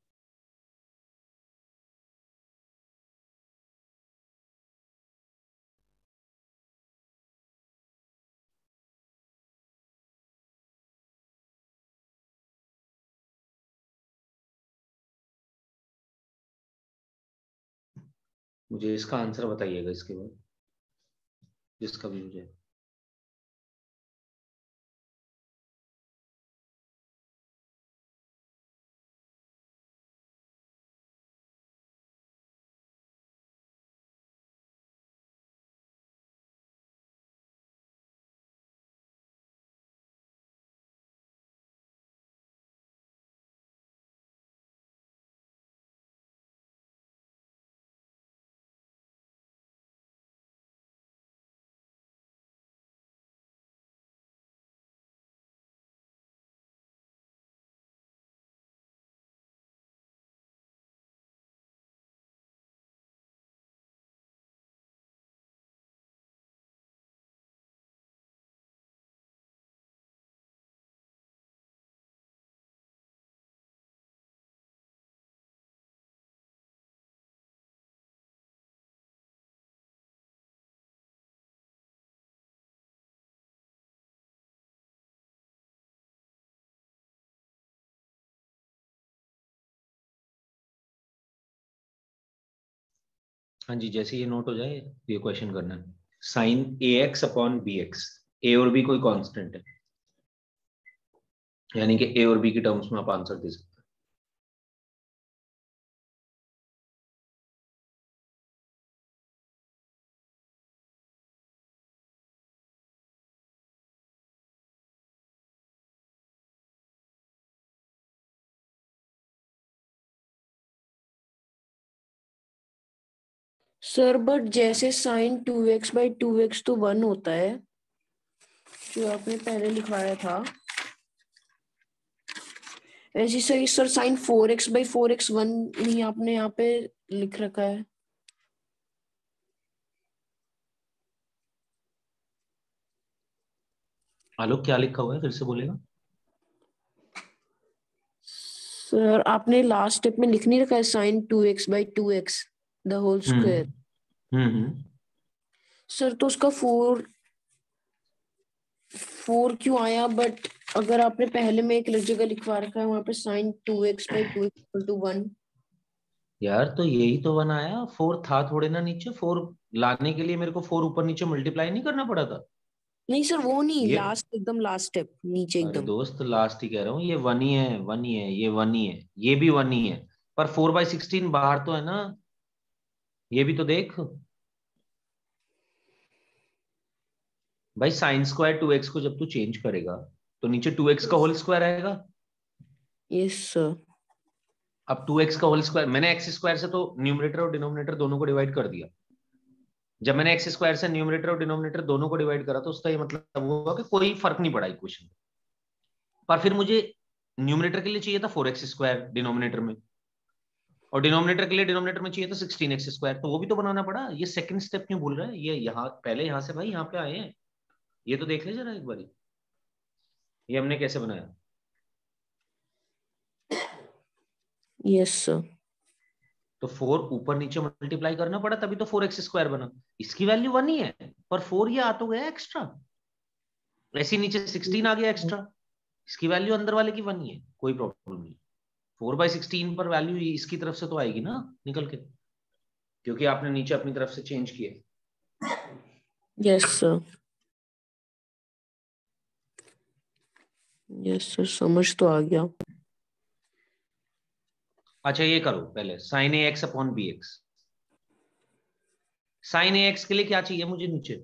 [SPEAKER 1] मुझे इसका आंसर बताइएगा इसके बाद, जिसका भी हो जाए। हाँ जी, जैसे ये नोट हो जाए ये क्वेश्चन करना है। Sine ax upon bx, a और b कोई कांस्टेंट है, यानी कि a और b की टर्म्स में आप आंसर दे सकते हैं।
[SPEAKER 2] सर बट जैसे साइन 2x/2x तो 1 होता है, जो आपने पहले लिखवाया था, ऐसे सही सर साइन 4x/4x 1 नहीं आपने यहाँ पे लिख रखा है।
[SPEAKER 1] आलोक क्या लिखा हुआ है, फिर से बोलेगा?
[SPEAKER 2] सर आपने लास्ट स्टेप में लिख नहीं रखा है sine 2x/2x the whole square. Sir तो उसका 4 क्यों आया? बट अगर आपने पहले में एक जगह लिखवा रखा है वहां पे साइन 2x/2x इक्वल टू 1।
[SPEAKER 1] यार तो यही तो 1 आया, 4 था थोड़े ना नीचे, 4 लाने के लिए मेरे को 4 ऊपर नीचे मल्टीप्लाई नहीं करना पड़ा था।
[SPEAKER 2] नहीं सर वो नहीं,
[SPEAKER 1] ये
[SPEAKER 2] लास्ट एकदम लास्ट स्टेप नीचे
[SPEAKER 1] अरे
[SPEAKER 2] एकदम।
[SPEAKER 1] दोस्त लास्ट ही कह रहा हूँ, ये 1 ही है, 1 ही है, ये 1 ही है, ये भी 1 ही है, पर 4/16 बाहर तो है ना, ये भी तो देख भाई। साइन स्क्वायर 2x को जब तू चेंज करेगा तो नीचे 2x का होल स्क्वायर आएगा।
[SPEAKER 2] Yes sir.
[SPEAKER 1] अब 2x का होल स्क्वायर, मैंने एक्स स्क्वायर से तो न्यूमरेटर और डिनोमिनेटर दोनों को डिवाइड कर दिया। जब मैंने एक्स स्क्वायर से न्यूमरेटर और डिनोमिनेटर दोनों को डिवाइड करा तो उसका ये मतलब हुआ कि कोई फर्क नहीं पड़ा इक्वेशन। पर फिर मुझे न्यूमरेटर के लिए चाहिए था 4x² डिनोमिनेटर में, और डिनोमिनेटर के लिए डिनोमिनेटर में चाहिए था 16x², तो वो भी तो बनाना पड़ा। ये सेकंड स्टेप क्यों भूल रहा है? ये यहाँ पहले यहाँ से भाई यहाँ पे आए हैं, ये तो देख ले जरा एक बारी, ये हमने कैसे बनाया।
[SPEAKER 2] Yes sir.
[SPEAKER 1] तो 4 ऊपर नीचे मल्टीप्लाई करना पड़ा तभी तो 4x² बना। इसकी वैल्यू 1 ही है, पर 4 ये आ तो गया एक्स्ट्रा, ऐसे नीचे 16 आ गया एक्स्ट्रा। इसकी वैल्यू अंदर वाले की 1 ही है, कोई प्रॉब्लम नहीं। 4/16 पर वैल्यू इसकी तरफ से तो आएगी ना निकल के, क्योंकि आपने नीचे अपनी तरफ से चेंज किया।
[SPEAKER 2] Yes sir. यस सर समझ तो आ गया।
[SPEAKER 1] अच्छा ये करो पहले, sine ax upon bx। Sine ax के लिए क्या चाहिए मुझे नीचे?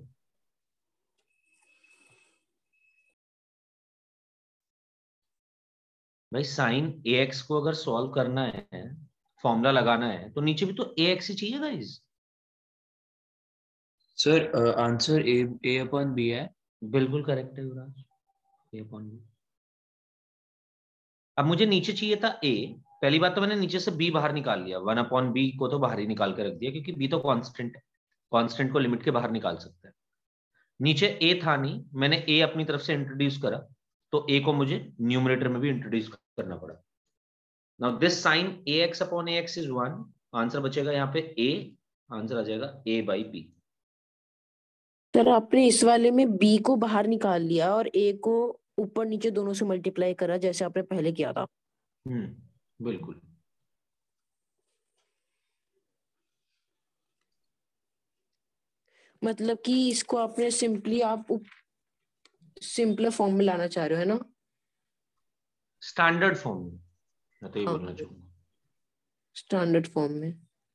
[SPEAKER 1] भाई साइन ax को अगर सॉल्व करना है, फॉर्मूला लगाना है, तो नीचे भी तो ax ही चाहिए guys.
[SPEAKER 3] Sir answer a upon b है।
[SPEAKER 1] बिल्कुल करेक्ट है युवराज, a अपॉन b। अब मुझे नीचे चाहिए था a। पहली बात तो मैंने नीचे से b बाहर निकाल लिया, 1/b को तो बाहर ही निकाल के रख दिया, क्योंकि b तो कांस्टेंट है, कांस्टेंट को लिमिट के बाहर निकाल सकते हैं। नीचे a था नहीं, मैंने a अपनी तरफ से इंट्रोड्यूस करा, तो a को मुझे न्यूमरेटर में भी इंट्रोड्यूस करना पड़ा। Now this sine ax upon ax is 1, answer बचेगा यहाँ पे a, आंसर आ जाएगा a/b।
[SPEAKER 2] सर आपने इस वाले में b को बाहर निकाल लिया और a को ऊपर नीचे दोनों से मल्टीप्लाई करा जैसे आपने पहले किया था।
[SPEAKER 1] बिल्कुल।
[SPEAKER 2] मतलब कि इसको आपने सिंपली आप सिंपल फॉर्म में लाना चाह रहे हो, है ना?
[SPEAKER 1] स्टैंडर्ड फॉर्म में, मैं तो ये
[SPEAKER 2] हाँ
[SPEAKER 1] बोलना चाहूंगा।
[SPEAKER 2] स्टैंडर्ड फॉर्म में।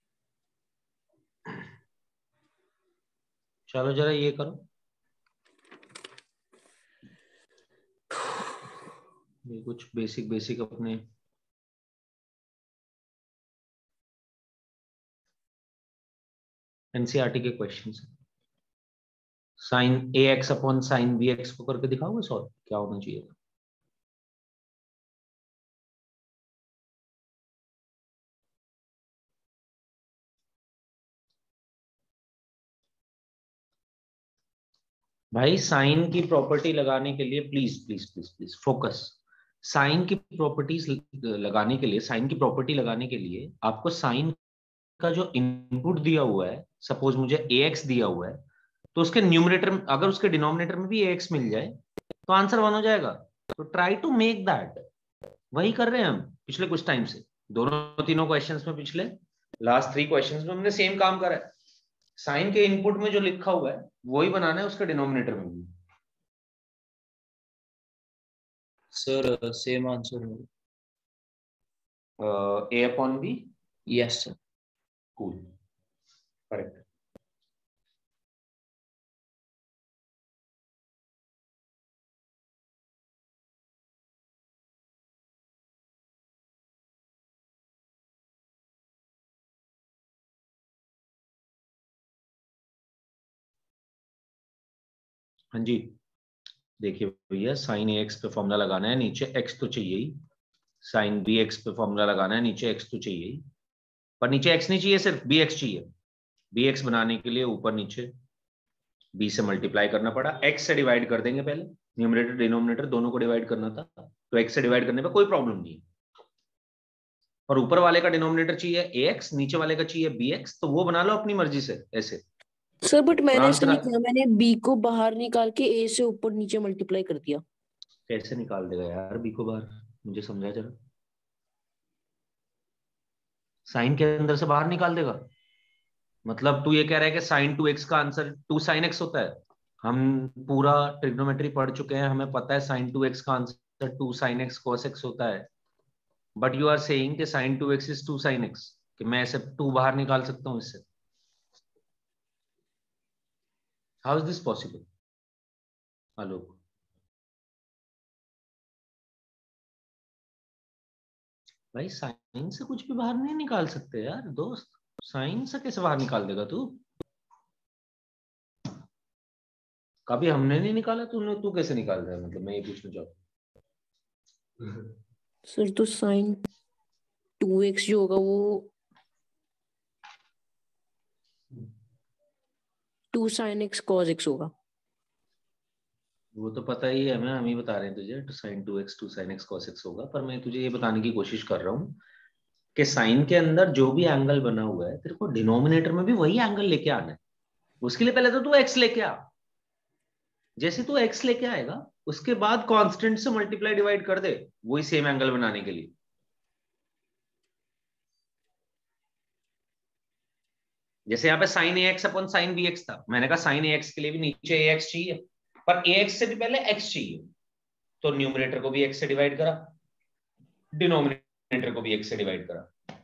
[SPEAKER 1] चलो जरा ये करो, ये कुछ बेसिक बेसिक अपने एनसीईआरटी के questions. Sine ax upon sine bx को करके दिखाओगे सॉल्व, क्या होना चाहिए? भाई साइन की प्रॉपर्टी लगाने के लिए please please please please focus. Sine की प्रॉपर्टीज लगाने के लिए, साइन की प्रॉपर्टी लगाने के लिए आपको साइन का जो इनपुट दिया हुआ है, सपोज मुझे ax दिया हुआ है, तो उसके न्यूमरेटर में अगर उसके डिनोमिनेटर में भी ax मिल जाए तो आंसर 1 हो जाएगा। तो ट्राई टू मेक दैट, वही कर रहे हैं हम पिछले कुछ टाइम से, दोनों तीनों क्वेश्चंस में, पिछले लास्ट 3 क्वेश्चंस में हमने सेम काम करा है। साइन के इनपुट में जो लिखा हुआ है वही बनाना है उसके डिनोमिनेटर में भी।
[SPEAKER 3] सर सेम आंसर होगा।
[SPEAKER 1] A upon b.
[SPEAKER 3] Yes sir.
[SPEAKER 1] Cool, correct. हाँ जी, देखिए भैया, साइन ए एक्स पे फॉर्मूला लगाना है, नीचे एक्स तो चाहिए ही। साइन बी एक्स पे फॉर्मूला लगाना है, नीचे एक्स तो चाहिए ही। पर नीचे एक्स नहीं चाहिए, सिर्फ बी एक्स चाहिए। बी एक्स बनाने के लिए ऊपर नीचे बी से मल्टीप्लाई करना पड़ा, एक्स से डिवाइड कर देंगे पहले, न्यूमरेटर डिनोमिनेटर दोनों को डिवाइड करना था, तो एक्स से डिवाइड करने पर कोई प्रॉब्लम नहीं है। और ऊपर वाले का डिनोमिनेटर चाहिए ए एक्स, नीचे वाले का चाहिए बी एक्स, तो वो बना लो अपनी मर्जी से ऐसे।
[SPEAKER 2] सर बट मैंने ऐसे
[SPEAKER 1] आंसर
[SPEAKER 2] नहीं किया, मैंने बी को बाहर निकाल के ए से ऊपर नीचे मल्टीप्लाई कर दिया।
[SPEAKER 1] कैसे निकाल देगा यार बी को बाहर, मुझे समझा जरा। साइन के अंदर से बाहर निकाल देगा मतलब तू ये कह रहा है कि साइन 2x का आंसर 2 sin x होता है? हम पूरा ट्रिग्नोमेट्री पढ़ चुके हैं, हमें पता है साइन 2x का answer 2 sin x cos x होता है। बट यू आर सेइंग कि sine 2x is 2 sin x, कि मैं ऐसे 2 बाहर निकाल सकता हूं इससे? How is this possible Alok? भाई साइन से कुछ भी बाहर नहीं निकाल सकते यार दोस्त, साइन से कैसे बाहर निकाल देगा तू? कभी हमने नहीं निकाला, तू कैसे निकाल रहा है, मतलब मैं ये पूछना चाहता हूँ।
[SPEAKER 2] सर तो साइन 2x जो होगा वो 2 sin x cos x होगा।
[SPEAKER 1] वो तो पता ही है हमें, हम ही बता रहे हैं तुझे, two sine 2x 2 sin x cos x होगा। पर मैं तुझे ये बताने की कोशिश कर रहा हूँ कि साइन के अंदर जो भी एंगल बना हुआ है, तेरे को डिनोमिनेटर में भी वही एंगल लेके आना है। उसके लिए पहले तो तू एक्स लेके आ। जैसे तू एक्स लेके आएगा उसके बाद कांस्टेंट से मल्टीप्लाई डिवाइड कर दे वही सेम एंगल बनाने के लिए। जैसे यहाँ पे sine a x upon sine b x था, मैंने कहा साइन ए एक्स के लिए भी नीचे ए एक्स चाहिए, पर ए एक्स से भी पहले एक्स चाहिए, तो न्यूमरेटर को भी एक्स से डिवाइड करा, डिनोमिनेटर को भी एक्स से डिवाइड करा।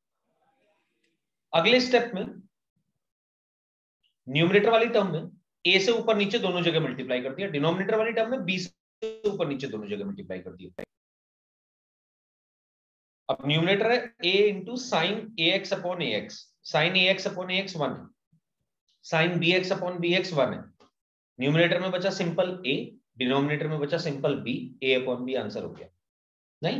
[SPEAKER 1] अगले स्टेप में न्यूमरेटर वाली टर्म में ए से ऊपर नीचे दोनों जगह मल्टीप्लाई कर दिया, डिनोमिनेटर वाली टर्म में बी से ऊपर नीचे दोनों जगह मल्टीप्लाई कर दिया। अब न्यूमरेटर है a into sine a x upon a x, sine a x upon a x 1 है, sine b x upon b x 1 है। न्यूमरेटर में बचा सिंपल a, डिनोमिनेटर में बचा simple b, a upon b answer हो गया। नहीं,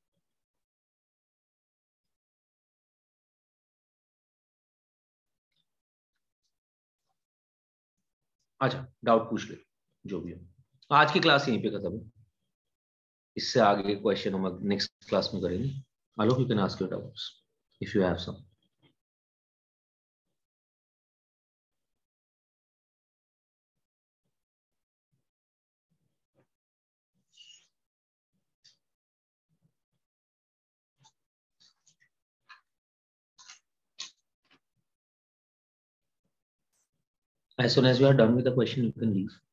[SPEAKER 1] अच्छा डाउट पूछ ले जो भी हो। आज की क्लास यहीं पे खत्म है, इससे आगे क्वेश्चन हम नेक्स्ट क्लास में करेंगे। Alok, you can ask your doubts if you have some. As soon as you are done with the question, you can leave.